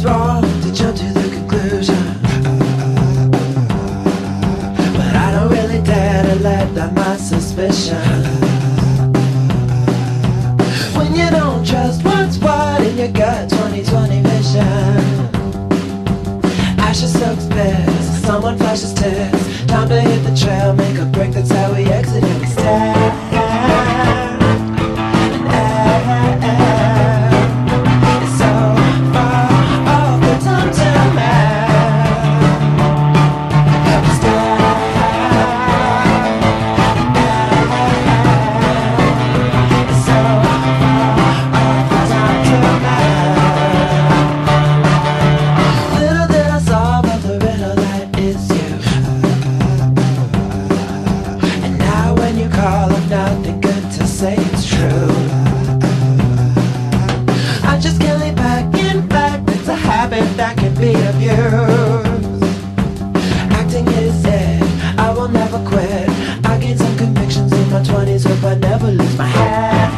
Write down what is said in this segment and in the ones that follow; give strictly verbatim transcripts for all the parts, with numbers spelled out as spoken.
was wrong to jump to the conclusion, but I don't really dare to let down my suspicion. When you don't trust what's what in your gut, twenty twenty vision. Ashes soaks piss, someone flashes tears. Time to hit the trail, make a break, that's how we exit and we stand. Nothing good to say, it's true. I just can't lay back, in fact, it's a habit that can be abused. Acting is it, I will never quit. I gained some convictions in my twenties, hope I never lose my head.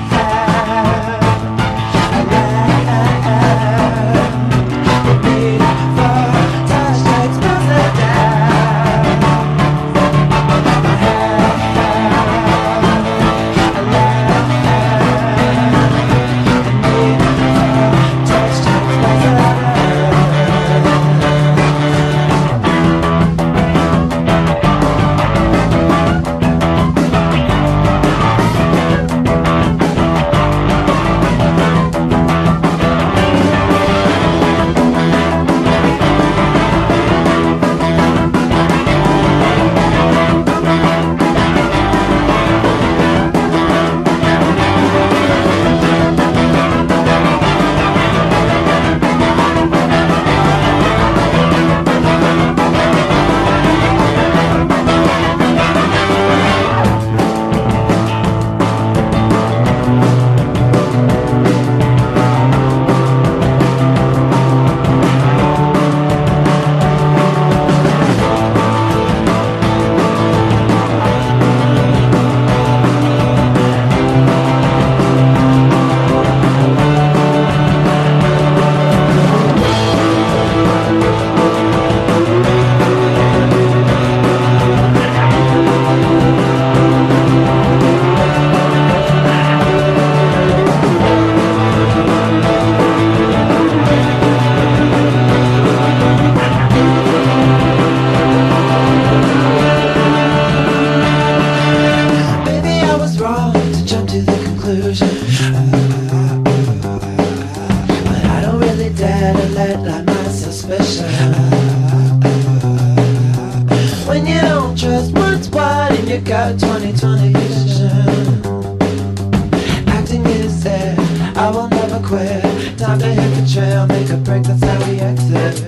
But I don't really dare to let down my suspicion. When you don't trust what's what in your gut, twenty twenty vision. Acting is it, I will never quit. Time to hit the trail, make a break, that's how we exit.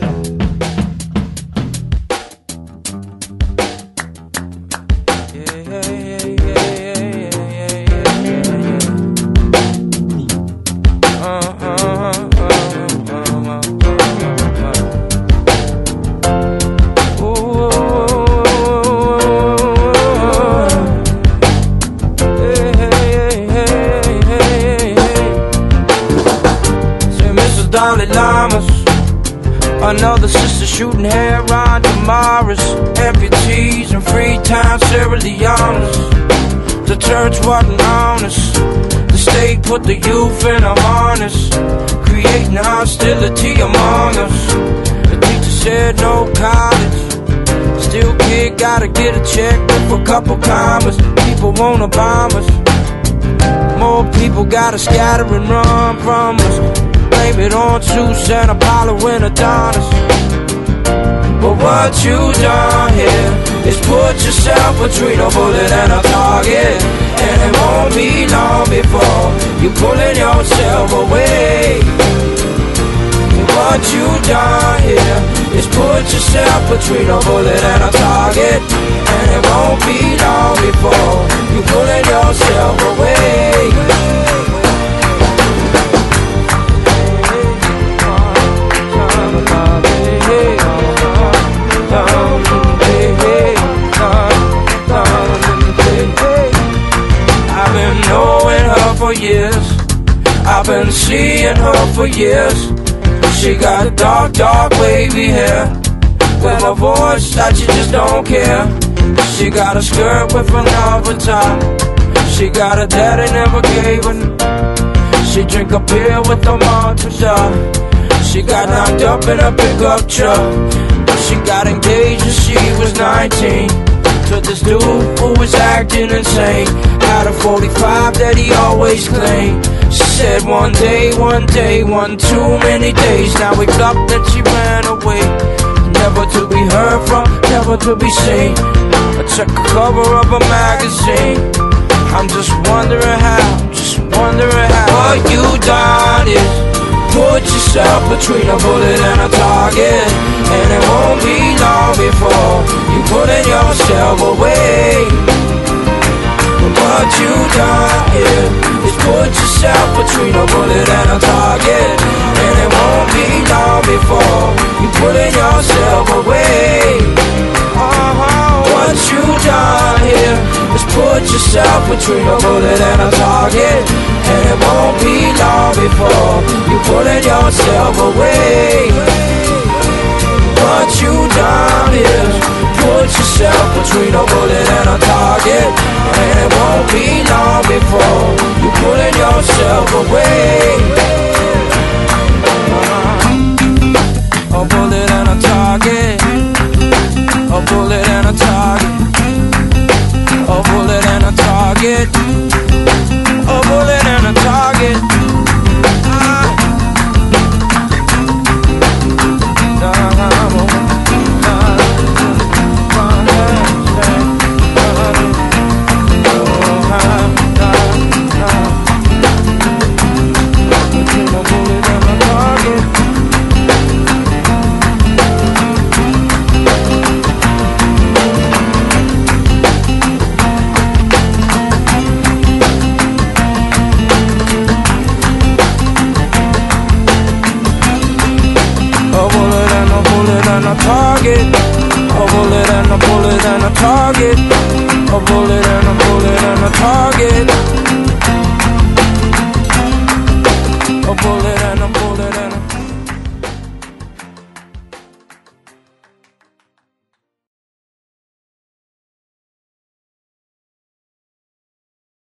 Dalai Lamas, another sister shooting heroin tomorrows, amputees and free-time Sierra Leone's. The church wasn't honest, the state put the youth in a harness, creating hostility among us. The teacher said no college, still kid gotta get a check with a couple commas. People wanna bomb us, more people gotta scatter and run from us. Blame it on Zeus and Apollo and Adonis. But what you done here is put yourself between a bullet and a target, and it won't be long before you pulling yourself away. What you done here is put yourself between a bullet and a target, and it won't be long before you pulling yourself away. I've been knowing her for years, I've been seeing her for years. She got dark, dark wavy hair, with a voice that you just don't care. She got a skirt with another top. She got a daddy never gave her. She drink a beer with a martha. She got knocked up in a pickup truck. She got engaged when she was nineteen to this dude who was acting insane. Had a forty-five that he always claimed. She said one day, one day, one too many days. Now we up that she ran away, never to be heard from, never to be seen. I check the cover of a magazine. I'm just wondering how, just wondering how. What you done is put yourself between a bullet and a target, and it won't be long before you putting yourself away. What you done here is put yourself between a bullet and a target, and it won't be long before you putting yourself away. Uh-huh. What you done here is put yourself between a bullet and a target, and it won't be long before you putting yourself away. What you done is put yourself between a bullet and a target, and it won't be long before you putting yourself away. Uh-huh. A bullet and a target, a bullet and a target, a bullet and a target, a bullet and a target. Ah. A bullet and a bullet and a target, a bullet and a bullet and a target.